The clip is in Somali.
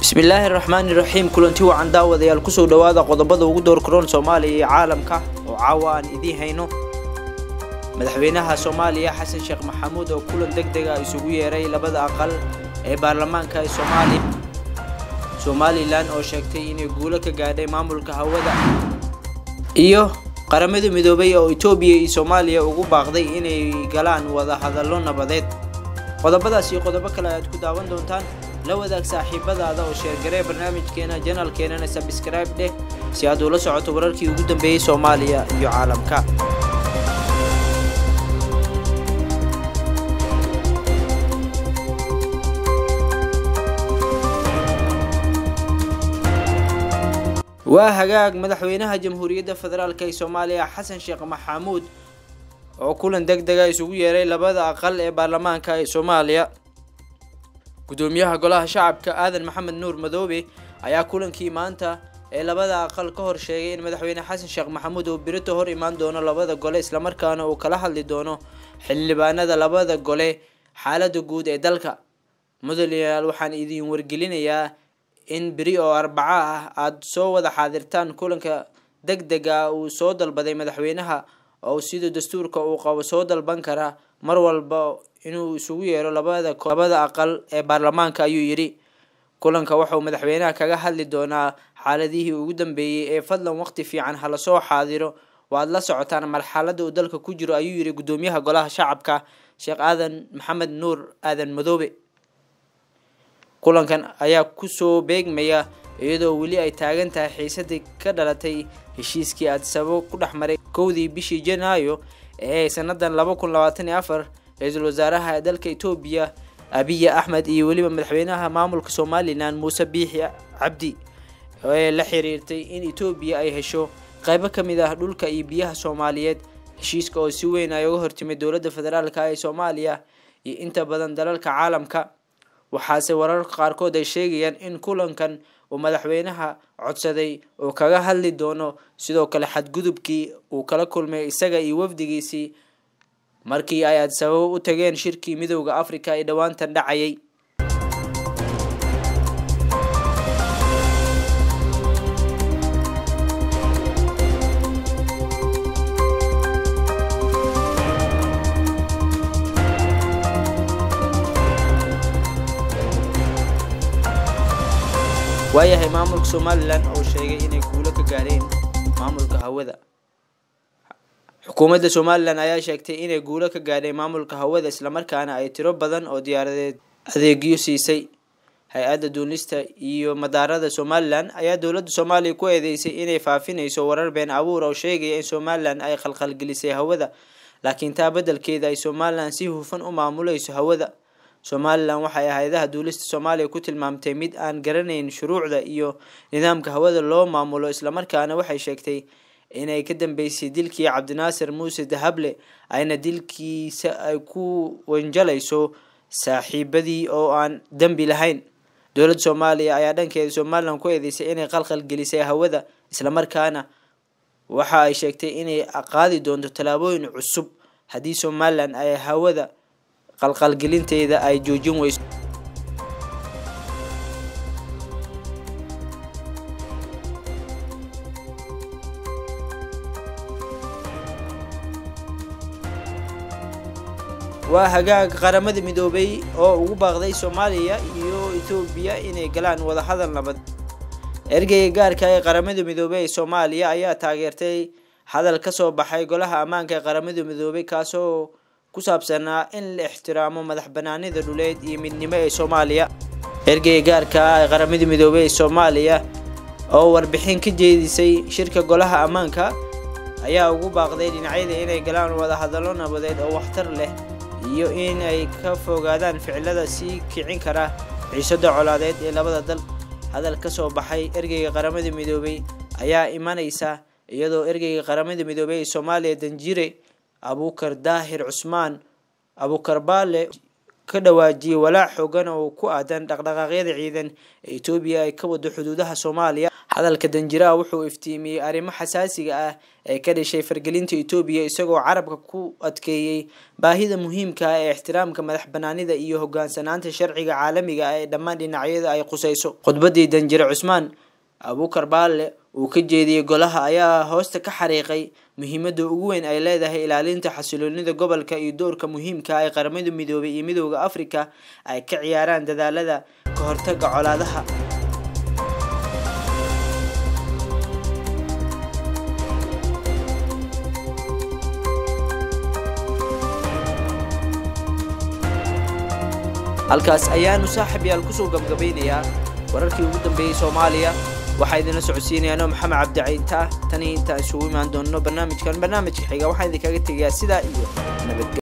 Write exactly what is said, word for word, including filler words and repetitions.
بسم الله الرحمن الرحيم كلنتي وعن داوديال kusoo dhawaada qodobada ugu door koron Soomaaliya iyo caalamka oo caawaan idin hayno madaxweynaha Soomaaliya Xasan Sheekh Maxamuud oo kulan degdeg ah isugu yeeray labada aqal ee baarlamaanka Soomaaliya Somaliland oo sheegtay inay guulo ka gaadhay maamulka hawada iyo qaramada midoobay oo Itoobiya iyo Soomaaliya ugu baaqday inay galaan wada hadallo nabadeed qodobadaas iyo qodobo kale aad ku daawan doontaan la wadaag saaxiibadaada oo share garee barnaamijkeena channelkeena subscribe dheh si aad ula socoto wararkii ugu dambeeyay Soomaaliya iyo caalamka waa hagaag madaxweynaha jamhuuriyadda federaalka ee Soomaaliya Xasan Sheekh Maxamuud oo kulan degdeg ah isugu yeeray labada aqal ee baarlamaanka ee Soomaaliya gudoomiyaha golaha shacabka Aadan Maxamed Nuur Madoobe ayaa kulankii maanta ee labada aqal ka hor sheegay in madaxweyne Xasan Sheekh Maxamuud uu birito hor imaan doono labada gole isla markaana uu kala hadli doono xildhibaanada labada gole xaaladda guud ee dalka mudanayaal waxaan idin wargelinayaa in biri oo arbaca ah aad soo wada xaadirtaan kulanka degdega uu soo dalbaday madaxweynaha oo sida dastuurka uu qabo soo dalban kara mar walba inuu isugu yeero labada labada aqal ee baarlamaanka ayuu yiri kulanka waxa madaxweynaha kaga hadli doonaa xaaladihii ugu dambeeyay ee fadlan waqti fiican hala soo xaadiro waad la socotaan marxaladda uu dalka ku jiro ayuu yiri gudoomiyaha golaha shacabka Sheekh Aadan Maxamed Nuur Aadan Madoobe kulankan ayaa ku soo beegmaya iyadoo wali ay taagan tahay xiisadii ka dhalatay heshiiskii Addis Ababa ku dhaxmaray kowdii bishii Janaayo ee sanadan laba kun labaatan iyo afar ra'iisul wasaaraha dalka Itoobiya Abiy Ahmed iyo waliba madaxweynaha maamulka Somaliland Muuse Biixi Cabdi oo la xiriirtay in Itoobiya ay hesho qayb ka mid ah dhulka iyo biyaha Soomaaliyeed heshiiska oo si weyn ay uga hortimay dawladda federaalka ee Soomaaliya iyo inta badan dalalka caalamka waxaase wararka qaarkood ay sheegayaan in kulankan uu madaxweynaha codsaday oo kaga hadli doono sidoo kale xadgudubkii uu kala kulmay isaga iyo wafdigiisii markii ay Addis Ababa u tageen shirkii midowga Afrika ee dhawaantan dhacayay waayahay maamulka Somaliland oo sheegay inay guulo ka gaareen maamulka hawada xukuumadda Somaliland ayaa sheegtay inay guulo ka gaareen maamulka hawada isla markaana ay tiro badan oo diyaaradeed adeegyo siisay hay'adda duulista iyo madaarada Somaliland ayaa dawladda Soomaaliya ku eedeysay inay faafinayso warar been abuur oo sheegaya in Somaliland ay khalkhal gelisay hawada laakiin taa beddelkeeda ay Somaliland si hufan u maamulayso hawada Somaliland waxay hay'adaha duulista Soomaaliya ku tilmaamtay mid aan garanayn shuruucda iyo nidaamka hawada loo maamulo isla markaana waxay sheegtay inay ka dambeysay dilkii Cabdinaasir Muuse Dahable ayna dilkiisa ay ku wanjalayso saaxiibadii oo aan dambi lahayn dawladda Soomaaliya ayaa dhankeeda Somaliland ku eedeysay inay khalkhal gelisay hawada isla markaana waxa ay sheegtay inay qaadi doonto talaabooyin cusub haddii Somaliland ay hawada qalqalgelinteeda ay joojin weyso waa hagaag qaramada midoobay oo ugu baaqday Soomaaliya iyo Itoobiya inay galaan wada hadal nabad ergeyga gaarka ah ee qaramada midoobay ee Soomaaliya ayaa taageertay hadal ka soo baxay golaha ammaanka ee qaramada midoobay kaasoo ku saabsanaa in la ixtiraamo madaxbanaanida dhuleed iyo midnimo ee Soomaaliya ergeyga gaarka ah ee qaramada midoobay ee Soomaaliya oo warbixin ka jeedisay shirka golaha ammaanka ayaa ugu baaqday dhinacyada inay galaan wada hadallo nabadeed oo waxtar leh iyo in ay ka fogaadaan ficilada sii kicin kara xiisadda colaadeed ee labada dal hadal ka soo baxay ergeyga qaramada midoobay ayaa imanaysa iyadoo ergeyga qaramada midoobay ee Soomaaliya Danjire Abukar Daahir Cusmaan Abukar Baale ka dhawaajiyay walaac xooggan oo ku aadan dhaqdhaqaaqyada ciidan ee Itoobiya ay ka wado xuduudaha Soomaaliya. hadalka Danjiraha wuxuu iftiimiyay arrimo xasaasiga ah ee ka dhashay fargelinta Itoobiya isagoo carabka ku adkeeyay baahida muhiimka ah ee ixtiraamka madaxbannaanida iyo hoggaansanaanta sharciga caalamiga ah ee dhammaan dhinacyada ay qusayso. khudbadii Danjire Cusmaan Abuukar Baalle uu ka jeediyay golaha ayaa hoosta ka xariiqay muhiimadda ugu weyn ay leedahay ilaalinta xasiloonida gobolka iyo doorka muhiimka ah ee qaramada midoobay iyo midowga Afrika ay ka ciyaaraan dadaalada ka hortagga colaadaha. halkaas ayaanu saaxiibayaal ku soo gabagabaynayaa wararkii ugu dambeeyay Soomaaliya. waxaa idin socodsiinayaan Maxamed Cabdi Ciinta tan inta isugu imaan doono barnaamijkan barnaamijka xiga waxaan idin kaga tagayaa sida iyo nabad.